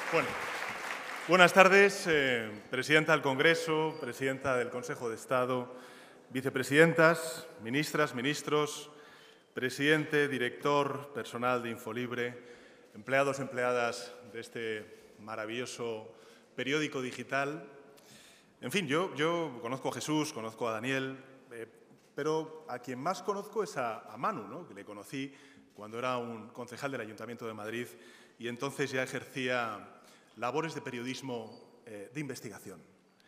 Bueno, buenas tardes, presidenta del Congreso, presidenta del Consejo de Estado, vicepresidentas, ministras, ministros, presidente, director, personal de Infolibre, empleados, empleadas de este maravilloso periódico digital. En fin, yo conozco a Jesús, conozco a Daniel, pero a quien más conozco es a Manu, ¿no? Que le conocí cuando era un concejal del Ayuntamiento de Madrid y entonces ya ejercía labores de periodismo de investigación.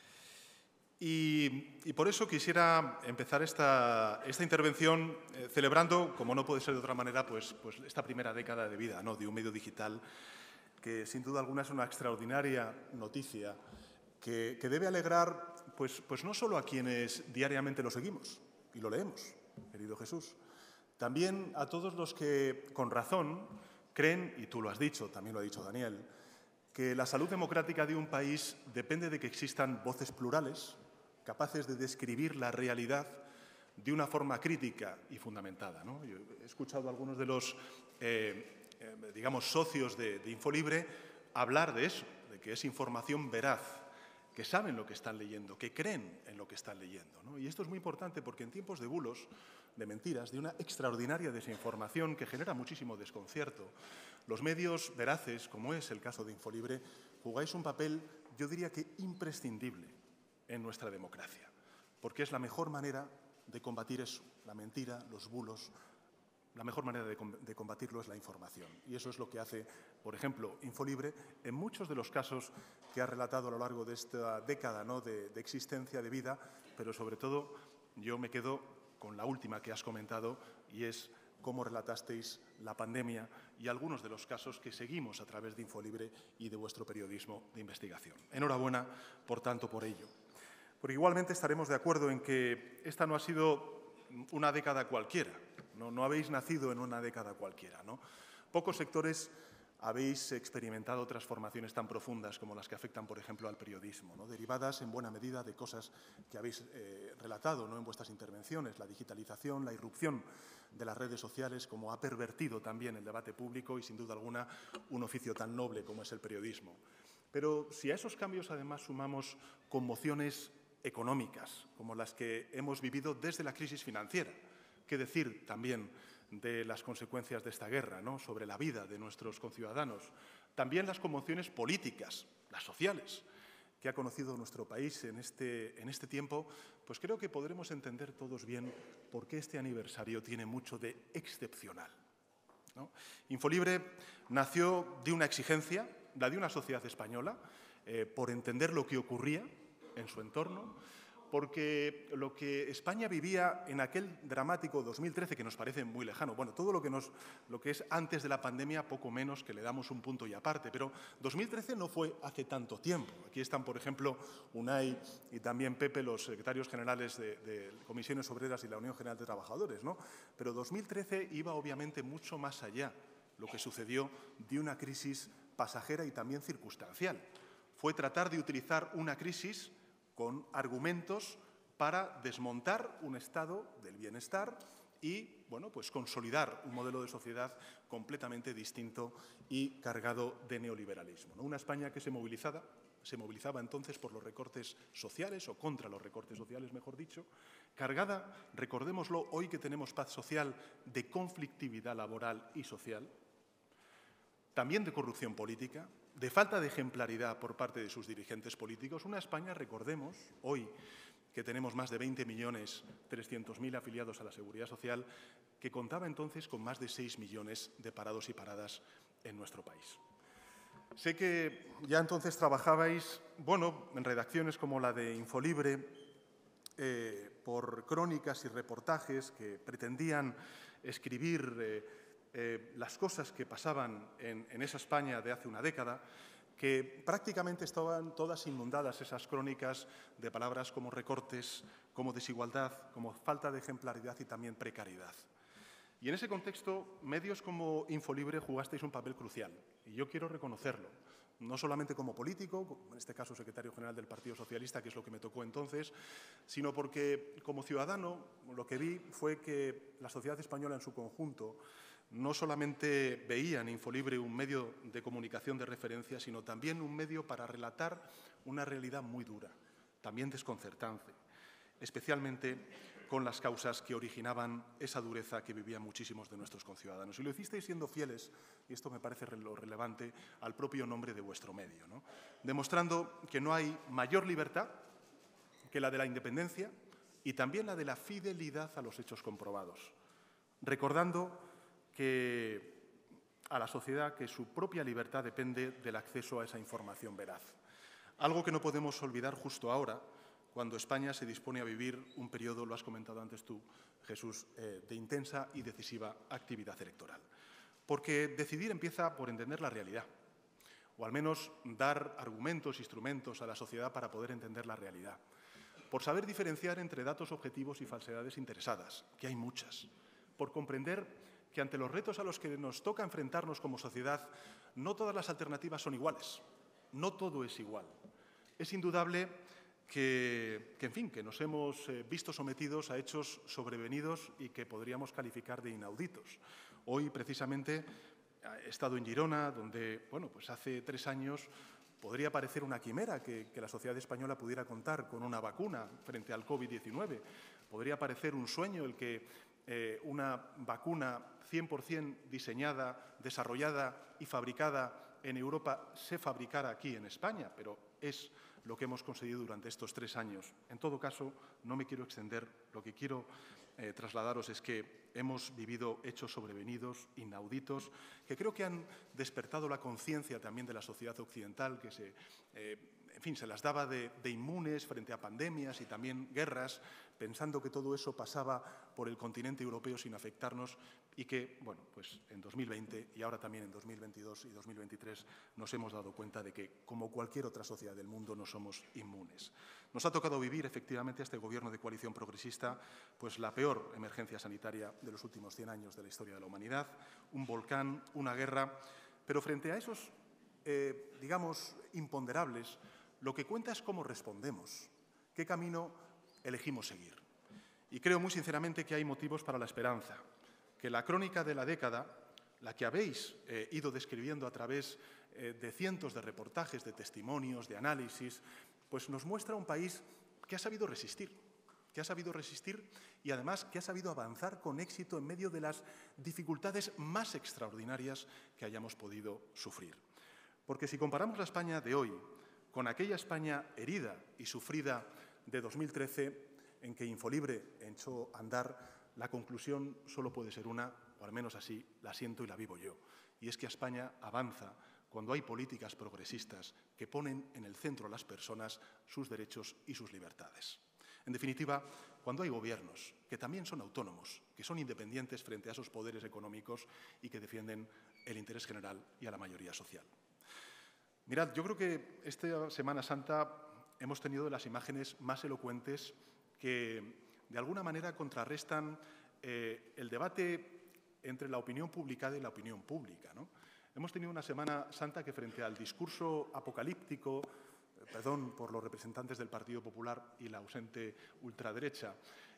Y por eso quisiera empezar esta intervención celebrando, como no puede ser de otra manera, pues esta primera década de vida, ¿no?, de un medio digital que sin duda alguna es una extraordinaria noticia que debe alegrar pues no solo a quienes diariamente lo seguimos y lo leemos, querido Jesús, también a todos los que con razón creen, y tú lo has dicho, también lo ha dicho Daniel, que la salud democrática de un país depende de que existan voces plurales, capaces de describir la realidad de una forma crítica y fundamentada, ¿no? Yo he escuchado a algunos de los, digamos, socios de Infolibre hablar de eso, de que es información veraz, que saben lo que están leyendo, que creen en lo que están leyendo, ¿no? Y esto es muy importante porque en tiempos de bulos, de mentiras, de una extraordinaria desinformación que genera muchísimo desconcierto, los medios veraces, como es el caso de Infolibre, jugáis un papel, yo diría que imprescindible en nuestra democracia, porque es la mejor manera de combatir eso, la mentira, los bulos. La mejor manera de combatirlo es la información. Y eso es lo que hace, por ejemplo, Infolibre en muchos de los casos que ha relatado a lo largo de esta década, ¿no?, de existencia, de vida, pero sobre todo yo me quedo con la última que has comentado y es cómo relatasteis la pandemia y algunos de los casos que seguimos a través de Infolibre y de vuestro periodismo de investigación. Enhorabuena, por tanto, por ello. Porque igualmente estaremos de acuerdo en que esta no ha sido una década cualquiera. No habéis nacido en una década cualquiera, ¿no? Pocos sectores habéis experimentado transformaciones tan profundas como las que afectan, por ejemplo, al periodismo, ¿no?, derivadas en buena medida de cosas que habéis relatado, ¿no?, en vuestras intervenciones, la digitalización, la irrupción de las redes sociales, como ha pervertido también el debate público y, sin duda alguna, un oficio tan noble como es el periodismo. Pero si a esos cambios, además, sumamos conmociones económicas, como las que hemos vivido desde la crisis financiera, qué decir también de las consecuencias de esta guerra, ¿no?, sobre la vida de nuestros conciudadanos. También las conmociones políticas, las sociales, que ha conocido nuestro país en este tiempo, pues creo que podremos entender todos bien por qué este aniversario tiene mucho de excepcional, ¿no? Infolibre nació de una exigencia, la de una sociedad española, por entender lo que ocurría en su entorno, porque lo que España vivía en aquel dramático 2013, que nos parece muy lejano, bueno, todo lo que es antes de la pandemia, poco menos que le damos un punto y aparte, pero 2013 no fue hace tanto tiempo. Aquí están, por ejemplo, Unai y también Pepe, los secretarios generales de Comisiones Obreras y la Unión General de Trabajadores, ¿no? Pero 2013 iba obviamente mucho más allá, lo que sucedió de una crisis pasajera y también circunstancial. Fue tratar de utilizar una crisis con argumentos para desmontar un estado del bienestar y, bueno, pues consolidar un modelo de sociedad completamente distinto y cargado de neoliberalismo, ¿no? Una España que se movilizaba entonces por los recortes sociales, o contra los recortes sociales, mejor dicho, cargada, recordémoslo, hoy que tenemos paz social, de conflictividad laboral y social, también de corrupción política, de falta de ejemplaridad por parte de sus dirigentes políticos. Una España, recordemos, hoy que tenemos más de 20.300.000 afiliados a la Seguridad Social, que contaba entonces con más de 6 millones de parados y paradas en nuestro país. Sé que ya entonces trabajabais, bueno, en redacciones como la de Infolibre, por crónicas y reportajes que pretendían escribir las cosas que pasaban en esa España de hace una década, que prácticamente estaban todas inundadas esas crónicas de palabras como recortes, como desigualdad, como falta de ejemplaridad y también precariedad. Y en ese contexto, medios como Infolibre jugasteis un papel crucial, y yo quiero reconocerlo, no solamente como político, en este caso secretario general del Partido Socialista, que es lo que me tocó entonces, sino porque como ciudadano lo que vi fue que la sociedad española en su conjunto no solamente veían Infolibre un medio de comunicación de referencia, sino también un medio para relatar una realidad muy dura, también desconcertante, especialmente con las causas que originaban esa dureza que vivían muchísimos de nuestros conciudadanos. Y lo hicisteis siendo fieles, y esto me parece lo relevante, al propio nombre de vuestro medio, ¿no? Demostrando que no hay mayor libertad que la de la independencia y también la de la fidelidad a los hechos comprobados, recordando a la sociedad que su propia libertad depende del acceso a esa información veraz. Algo que no podemos olvidar justo ahora, cuando España se dispone a vivir un periodo, lo has comentado antes tú, Jesús, de intensa y decisiva actividad electoral. Porque decidir empieza por entender la realidad, o al menos dar argumentos, instrumentos a la sociedad para poder entender la realidad. Por saber diferenciar entre datos objetivos y falsedades interesadas, que hay muchas. Por comprender que ante los retos a los que nos toca enfrentarnos como sociedad, no todas las alternativas son iguales, no todo es igual. Es indudable que nos hemos visto sometidos a hechos sobrevenidos y que podríamos calificar de inauditos. Hoy, precisamente, he estado en Girona, donde, bueno, pues hace 3 años podría parecer una quimera que la sociedad española pudiera contar con una vacuna frente al COVID-19. Podría parecer un sueño el que una vacuna 100% diseñada, desarrollada y fabricada en Europa se fabricara aquí en España, pero es lo que hemos conseguido durante estos 3 años. En todo caso, no me quiero extender. Lo que quiero trasladaros es que hemos vivido hechos sobrevenidos, inauditos, que creo que han despertado la conciencia también de la sociedad occidental, que se las daba de inmunes frente a pandemias y también guerras, pensando que todo eso pasaba por el continente europeo sin afectarnos y que, bueno, pues en 2020 y ahora también en 2022 y 2023 nos hemos dado cuenta de que, como cualquier otra sociedad del mundo, no somos inmunes. Nos ha tocado vivir, efectivamente, a este Gobierno de coalición progresista, pues la peor emergencia sanitaria de los últimos 100 años de la historia de la humanidad, un volcán, una guerra, pero frente a esos, digamos, imponderables, lo que cuenta es cómo respondemos, qué camino elegimos seguir. Y creo muy sinceramente que hay motivos para la esperanza, que la crónica de la década, la que habéis ido describiendo a través de cientos de reportajes, de testimonios, de análisis, pues nos muestra un país que ha sabido resistir y además que ha sabido avanzar con éxito en medio de las dificultades más extraordinarias que hayamos podido sufrir. Porque si comparamos la España de hoy con aquella España herida y sufrida de 2013, en que Infolibre echó a andar, la conclusión solo puede ser una, o al menos así la siento y la vivo yo, y es que España avanza cuando hay políticas progresistas que ponen en el centro a las personas, sus derechos y sus libertades. En definitiva, cuando hay gobiernos que también son autónomos, que son independientes frente a esos poderes económicos y que defienden el interés general y a la mayoría social. Mirad, yo creo que esta Semana Santa hemos tenido las imágenes más elocuentes que, de alguna manera, contrarrestan el debate entre la opinión publicada y la opinión pública, ¿no? Hemos tenido una Semana Santa que, frente al discurso apocalíptico, perdón por los representantes del Partido Popular y la ausente ultraderecha,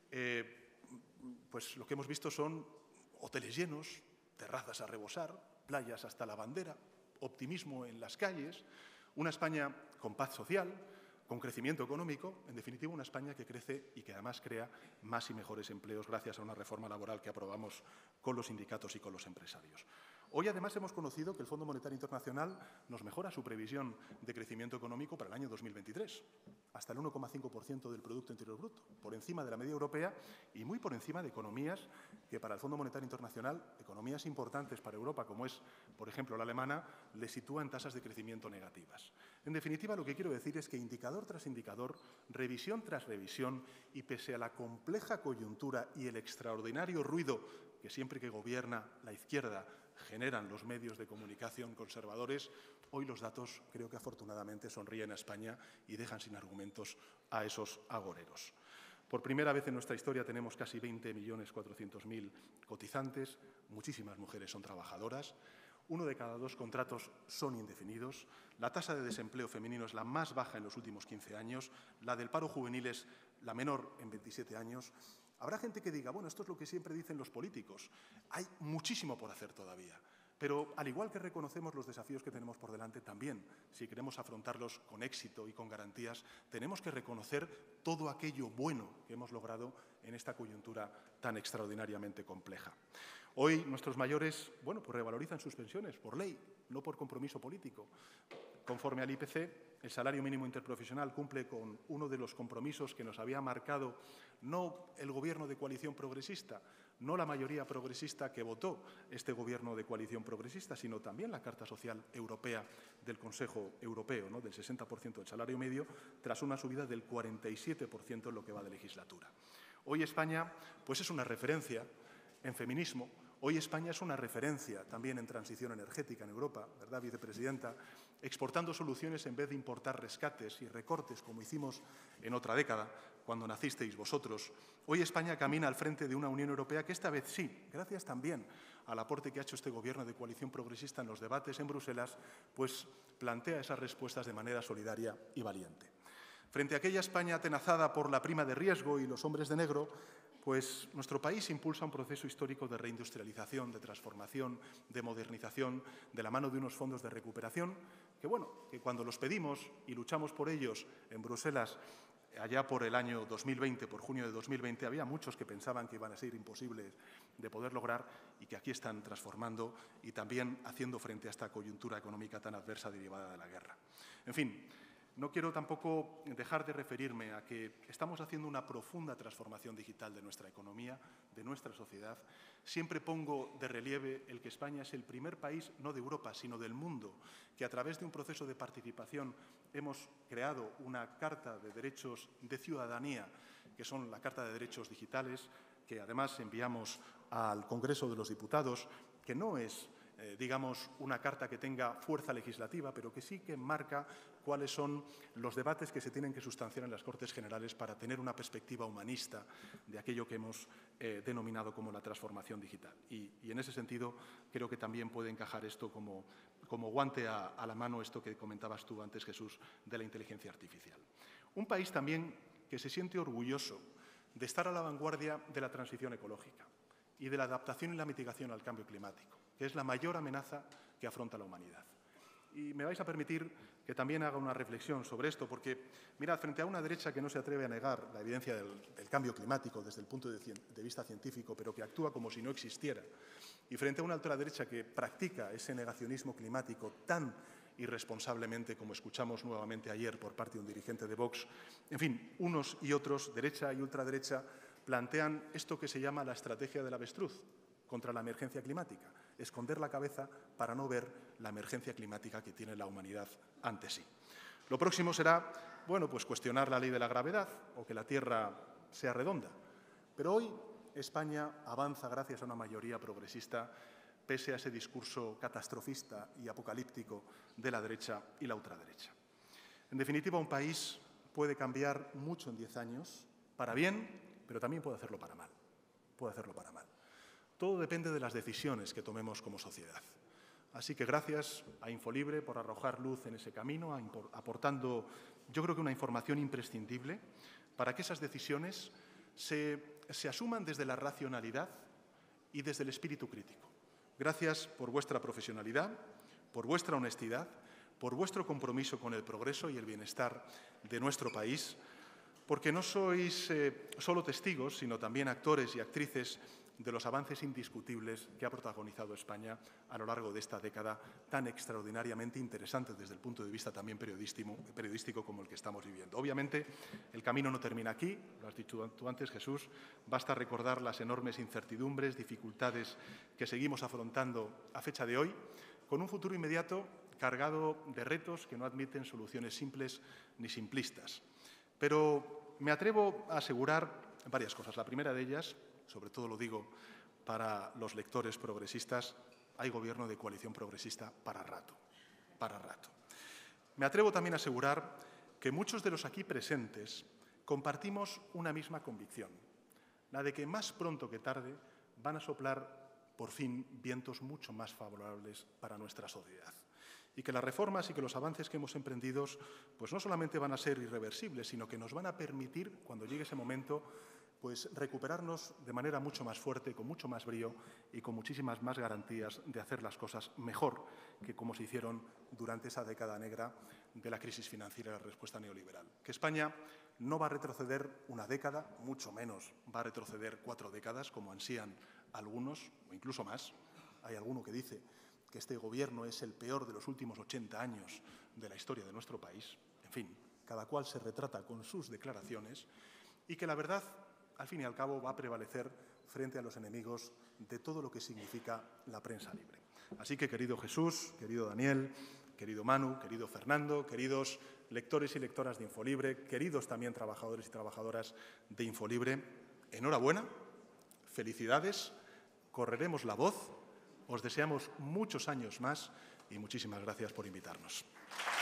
pues lo que hemos visto son hoteles llenos, terrazas a rebosar, playas hasta la bandera, optimismo en las calles, una España con paz social, con crecimiento económico, en definitiva una España que crece y que además crea más y mejores empleos gracias a una reforma laboral que aprobamos con los sindicatos y con los empresarios. Hoy, además, hemos conocido que el Fondo Monetario Internacional nos mejora su previsión de crecimiento económico para el año 2023, hasta el 1,5% del Producto Interior Bruto, por encima de la media europea y muy por encima de economías que para el Fondo Monetario Internacional, economías importantes para Europa, como es, por ejemplo, la alemana, le sitúa en tasas de crecimiento negativas. En definitiva, lo que quiero decir es que indicador tras indicador, revisión tras revisión, y pese a la compleja coyuntura y el extraordinario ruido que siempre que gobierna la izquierda generan los medios de comunicación conservadores, hoy los datos creo que afortunadamente sonríen a España y dejan sin argumentos a esos agoreros. Por primera vez en nuestra historia tenemos casi 20.400.000 cotizantes, muchísimas mujeres son trabajadoras, 1 de cada 2 contratos son indefinidos, la tasa de desempleo femenino es la más baja en los últimos 15 años, la del paro juvenil es la menor en 27 años Habrá gente que diga, bueno, esto es lo que siempre dicen los políticos. Hay muchísimo por hacer todavía. Pero al igual que reconocemos los desafíos que tenemos por delante, también, si queremos afrontarlos con éxito y con garantías, tenemos que reconocer todo aquello bueno que hemos logrado en esta coyuntura tan extraordinariamente compleja. Hoy nuestros mayores, bueno, pues revalorizan sus pensiones por ley, no por compromiso político. Conforme al IPC, el salario mínimo interprofesional cumple con uno de los compromisos que nos había marcado no el Gobierno de coalición progresista, no la mayoría progresista que votó este Gobierno de coalición progresista, sino también la Carta Social Europea del Consejo Europeo, ¿no?, del 60% del salario medio, tras una subida del 47% en lo que va de legislatura. Hoy España pues es una referencia en feminismo. Hoy España es una referencia también en transición energética en Europa, ¿verdad, vicepresidenta? Exportando soluciones en vez de importar rescates y recortes, como hicimos en otra década, cuando nacisteis vosotros. Hoy España camina al frente de una Unión Europea que esta vez sí, gracias también al aporte que ha hecho este Gobierno de coalición progresista en los debates en Bruselas, pues plantea esas respuestas de manera solidaria y valiente. Frente a aquella España atenazada por la prima de riesgo y los hombres de negro, pues nuestro país impulsa un proceso histórico de reindustrialización, de transformación, de modernización, de la mano de unos fondos de recuperación que, bueno, que cuando los pedimos y luchamos por ellos en Bruselas allá por el año 2020, por junio de 2020, había muchos que pensaban que iban a ser imposibles de poder lograr y que aquí están transformando y también haciendo frente a esta coyuntura económica tan adversa derivada de la guerra. En fin, no quiero tampoco dejar de referirme a que estamos haciendo una profunda transformación digital de nuestra economía, de nuestra sociedad. Siempre pongo de relieve el que España es el primer país, no de Europa, sino del mundo, que a través de un proceso de participación hemos creado una Carta de Derechos de Ciudadanía, que son la Carta de Derechos Digitales, que además enviamos al Congreso de los Diputados, que no es digamos, una carta que tenga fuerza legislativa, pero que sí que marca cuáles son los debates que se tienen que sustanciar en las Cortes Generales para tener una perspectiva humanista de aquello que hemos denominado como la transformación digital. Y en ese sentido creo que también puede encajar esto como guante a la mano, esto que comentabas tú antes, Jesús, de la inteligencia artificial. Un país también que se siente orgulloso de estar a la vanguardia de la transición ecológica y de la adaptación y la mitigación al cambio climático, que es la mayor amenaza que afronta la humanidad. Y me vais a permitir que también haga una reflexión sobre esto, porque, mirad, frente a una derecha que no se atreve a negar la evidencia del cambio climático desde el punto de vista científico, pero que actúa como si no existiera, y frente a una ultraderecha que practica ese negacionismo climático tan irresponsablemente como escuchamos nuevamente ayer por parte de un dirigente de Vox, en fin, unos y otros, derecha y ultraderecha, plantean esto que se llama la estrategia del avestruz contra la emergencia climática, esconder la cabeza para no ver la emergencia climática que tiene la humanidad ante sí. Lo próximo será, bueno, pues cuestionar la ley de la gravedad o que la Tierra sea redonda. Pero hoy España avanza gracias a una mayoría progresista, pese a ese discurso catastrofista y apocalíptico de la derecha y la ultraderecha. En definitiva, un país puede cambiar mucho en 10 años, para bien, pero también puede hacerlo para mal. Puede hacerlo para mal. Todo depende de las decisiones que tomemos como sociedad. Así que gracias a Infolibre por arrojar luz en ese camino, aportando, yo creo que una información imprescindible para que esas decisiones se asuman desde la racionalidad y desde el espíritu crítico. Gracias por vuestra profesionalidad, por vuestra honestidad, por vuestro compromiso con el progreso y el bienestar de nuestro país, porque no sois solo testigos, sino también actores y actrices de los avances indiscutibles que ha protagonizado España a lo largo de esta década tan extraordinariamente interesante desde el punto de vista también periodístico como el que estamos viviendo. Obviamente, el camino no termina aquí, lo has dicho tú antes, Jesús, basta recordar las enormes incertidumbres, dificultades que seguimos afrontando a fecha de hoy, con un futuro inmediato cargado de retos que no admiten soluciones simples ni simplistas. Pero me atrevo a asegurar varias cosas. La primera de ellas, sobre todo lo digo para los lectores progresistas, hay gobierno de coalición progresista para rato, para rato. Me atrevo también a asegurar que muchos de los aquí presentes compartimos una misma convicción, la de que más pronto que tarde van a soplar por fin vientos mucho más favorables para nuestra sociedad. Y que las reformas y que los avances que hemos emprendido pues no solamente van a ser irreversibles, sino que nos van a permitir, cuando llegue ese momento, pues recuperarnos de manera mucho más fuerte, con mucho más brío y con muchísimas más garantías de hacer las cosas mejor que como se hicieron durante esa década negra de la crisis financiera y la respuesta neoliberal. Que España no va a retroceder una década, mucho menos va a retroceder 4 décadas, como ansían algunos, o incluso más. Hay alguno que dice que este Gobierno es el peor de los últimos 80 años de la historia de nuestro país. En fin, cada cual se retrata con sus declaraciones y que la verdad, al fin y al cabo, va a prevalecer frente a los enemigos de todo lo que significa la prensa libre. Así que, querido Jesús, querido Daniel, querido Manu, querido Fernando, queridos lectores y lectoras de Infolibre, queridos también trabajadores y trabajadoras de Infolibre, enhorabuena, felicidades, correremos la voz, os deseamos muchos años más y muchísimas gracias por invitarnos.